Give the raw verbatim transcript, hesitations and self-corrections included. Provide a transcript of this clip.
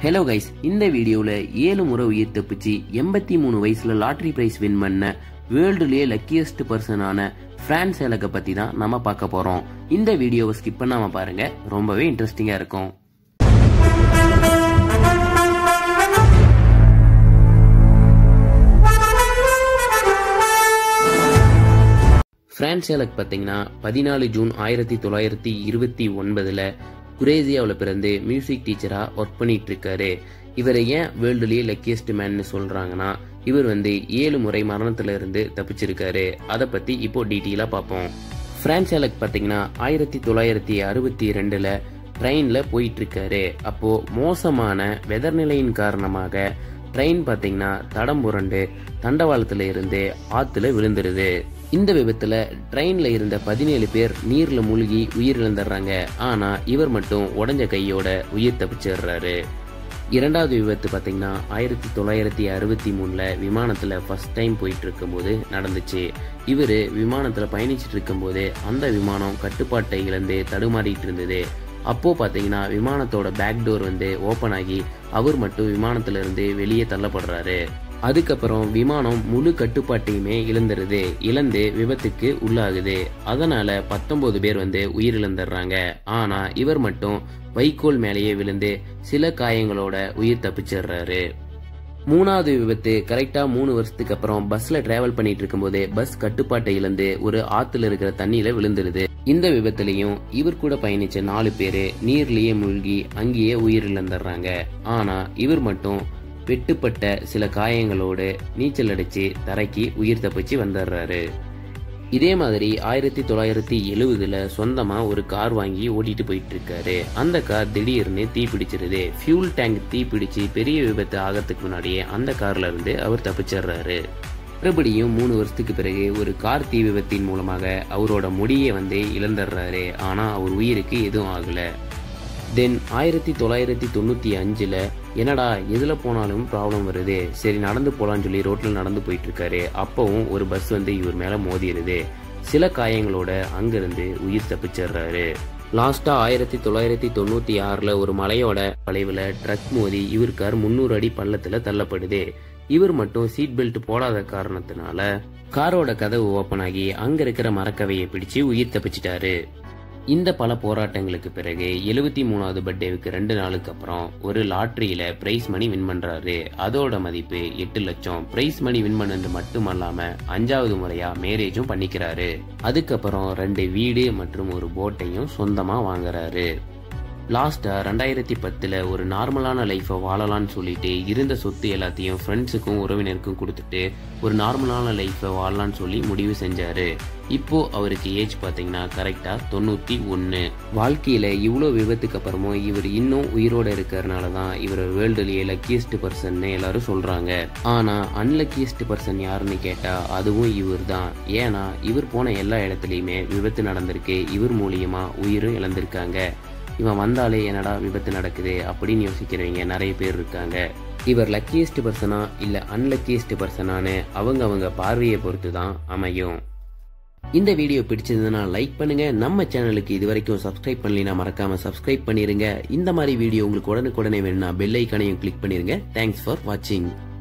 Hello guys, இந்த வீடியோல ஏழு முறை உயிர் தப்பிச்சு எண்பத்தி மூணு வயசுல லாட்டரி பிரைஸ் வின் பண்ண வேர்ல்டுலயே லக்கியஸ்ட் பர்சனான பிரான்ஸ் சேலக்கை பத்தி தான் நம்ம பார்க்க போறோம். இந்த வீடியோவை ஸ்கிப் பண்ணாம பாருங்க, ரொம்பவே இன்ட்ரெஸ்டிங்கா இருக்கும். பிரான்ஸ் சேலக் பாத்தீங்கன்னா பதினாலு ஜூன் ஆயிரத்தி தொள்ளாயிரத்தி இருபத்தி ஒன்பதுல குரேசியாவில் பிறந்து மியூசிக் டீச்சரா ஒர்க் பண்ணிட்டு இருக்காரு. இவரை ஏன் வேர்ல்டுலயே லக்கியஸ்ட் மேன் சொல்றாங்கன்னா, இவர் வந்து ஏழு முறை மரணத்துல இருந்து தப்பிச்சிருக்காரு. அதை பத்தி இப்போ டீட்டெயிலா பார்ப்போம். பிரான்ஸ் சேலக் பாத்தீங்கன்னா ஆயிரத்தி தொள்ளாயிரத்தி அறுபத்தி ரெண்டுல ட்ரெயின்ல போயிட்டு இருக்காரு. அப்போ மோசமான வெதர் நிலையின் காரணமாக ட்ரெயின் பாத்தீங்கன்னா தடம் புரண்டு தண்டவாளத்துல இருந்து ஆத்துல விழுந்துருது. இந்த விபத்துல ட்ரெயின்ல இருந்த பதினேழு பேர் நீர்ல மூழ்கி உயிரிழந்துடுறாங்க. ஆனா இவர் மட்டும் உடஞ்ச கையோட உயிர் தப்பிச்சிடுறாரு. இரண்டாவது விபத்து பாத்தீங்கன்னா ஆயிரத்தி தொள்ளாயிரத்தி அறுபத்தி மூணுல விமானத்துல ஃபர்ஸ்ட் டைம் போயிட்டு இருக்கும் போது நடந்துச்சு. இவரு விமானத்துல பயணிச்சுட்டு இருக்கும் போது அந்த விமானம் கட்டுப்பாட்டை இழந்து தடுமாறிட்டு இருந்தது. அப்போ பாத்தீங்கன்னா விமானத்தோட பேக் டோர் வந்து ஓபன் ஆகி அவர் மட்டும் விமானத்துல இருந்து வெளியே தள்ளப்படுறாரு. அதுக்கப்புறம் விமானம் முழு கட்டுப்பாட்டையுமே இழந்துருது. இழந்து விபத்துக்கு உள்ளாகுது. அதனால பத்தொன்பது பேர் வந்து உயிரிழந்துடுறாங்க. ஆனா இவர் மட்டும் வைக்கோல் மேலேயே விழுந்து சில காயங்களோட உயிர் தப்பிச்சிடுறாரு. மூணாவது விபத்து கரெக்டா மூணு வருஷத்துக்கு அப்புறம் பஸ்ல டிராவல் பண்ணிட்டு இருக்கும் போதே பஸ் கட்டுப்பாட்டை இழந்து ஒரு ஆத்துல இருக்கிற தண்ணியில விழுந்துருது. இந்த விபத்துலயும் இவர் கூட பயணிச்ச நாலு பேரு நீர்லயே மூழ்கி அங்கேயே உயிரிழந்துடுறாங்க. ஆனா இவர் மட்டும் வெட்டுப்பட்ட சில காயங்களோடு நீச்சல் அடிச்சு தரைக்கு உயிர் தப்பிச்சு வந்துடுறாரு. இதே மாதிரி ஆயிரத்தி தொள்ளாயிரத்தி எழுவதுல சொந்தமா ஒரு கார் வாங்கி ஓட்டிட்டு போயிட்டு இருக்காரு. அந்த கார் திடீர்னு தீ பிடிச்சிருது. ஃபியூல் டேங்க் தீ பிடிச்சு பெரிய விபத்து ஆகிறதுக்கு முன்னாடியே அந்த கார்ல இருந்து அவர் தப்பிச்சிடுறாரு. மறுபடியும் மூணு வருஷத்துக்கு பிறகு ஒரு கார் தீ விபத்தின் மூலமாக அவரோட முடியை வந்து இழந்துடுறாரு. ஆனா அவர் உயிருக்கு எதுவும் ஆகல. தென் ஆயிரத்தி தொள்ளாயிரத்தி தொண்ணூத்தி அஞ்சுல என்னடா எதுல போனாலும் ப்ராப்ளம் வருது, சரி நடந்து போலான்னு சொல்லி ரோட்ல நடந்து போயிட்டு இருக்காரு. அப்பவும் ஒரு பஸ் வந்து இவர் மேல மோதிடுது. சில காயங்களோட அங்கிருந்து உயிர் தப்பிச்சிடுறாரு. லாஸ்டா ஆயிரத்தி தொள்ளாயிரத்தி தொண்ணூத்தி ஆறுல ஒரு மலையோட வளைவுல ட்ரக் மோதி இவர் கார் முன்னூறு அடி பள்ளத்துல தள்ளப்படுது. இவர் மட்டும் சீட் பெல்ட் போடாத காரணத்தினால காரோட கதவு ஓபன் ஆகி அங்க இருக்கிற மரக்கவையை பிடிச்சு உயிர் தப்பிச்சிட்டாரு. இந்த பல போராட்டங்களுக்கு பிறகு எழுபத்தி மூணாவது பர்த்டேவுக்கு ரெண்டு நாளுக்கு அப்புறம் ஒரு லாட்டரியில பிரைஸ் மணி வின் பண்றாரு. அதோட மதிப்பு எட்டு லட்சம். பிரைஸ் மணி வின் பண்ணது மட்டும் அல்லாம அஞ்சாவது முறையா மேரேஜும் பண்ணிக்கிறாரு. அதுக்கப்புறம் ரெண்டு வீடு மற்றும் ஒரு போட்டையும் சொந்தமா வாங்குறாரு. லாஸ்டா ரெண்டாயிரத்தி பத்துல ஒரு நார்மலான லைஃபை வாழலான்னு சொல்லிட்டு இருந்த சொத்து எல்லாத்தையும் ஃப்ரெண்ட்ஸுக்கும் உறவினருக்கும் கொடுத்துட்டு ஒரு நார்மலான லைஃபை வாழலான்னு சொல்லி முடிவு செஞ்சாரு. இப்போ அவருக்கு ஏஜ் பாத்தீங்கன்னா கரெக்டா தொண்ணூத்தி ஒன்னு. வாழ்க்கையில இவ்வளவு விபத்துக்கு அப்புறமும் இவர் இன்னும் உயிரோட இருக்கிறதுனாலதான் இவர் வேர்ல்டுலயே லக்கியஸ்ட் பர்சன் எல்லாரும் சொல்றாங்க. ஆனா அன்லக்கியஸ்ட் பர்சன் யாருன்னு கேட்டா அதுவும் இவர் தான். ஏன்னா இவர் போன எல்லா இடத்துலயுமே விபத்து நடந்திருக்கு. இவர் மூலியமா உயிரும் இழந்திருக்காங்க. இவன் வந்தாலே என்னடா விபத்து நடக்குது அப்படின்னு யோசிக்கிறவங்க நிறைய பேர் இருக்காங்க. இவர் லக்கியஸ்ட் பர்சனா இல்ல அன்லக்கியஸ்ட் பர்சனானு அவங்க அவங்க பார்வையை பொறுத்து தான் அமையும். இந்த வீடியோ பிடிச்சதுன்னா லைக் பண்ணுங்க. நம்ம சேனலுக்கு இது வரைக்கும் சப்ஸ்கிரைப் பண்ணலைன்னா மறக்காம சப்ஸ்கிரைப் பண்ணிருங்க. இந்த மாதிரி வீடியோ உங்களுக்கு உடனுக்குடனே வேணும்னா பெல் ஐக்கானையும் கிளிக் பண்ணிருங்க. தேங்க்ஸ் ஃபார் வாட்சிங்.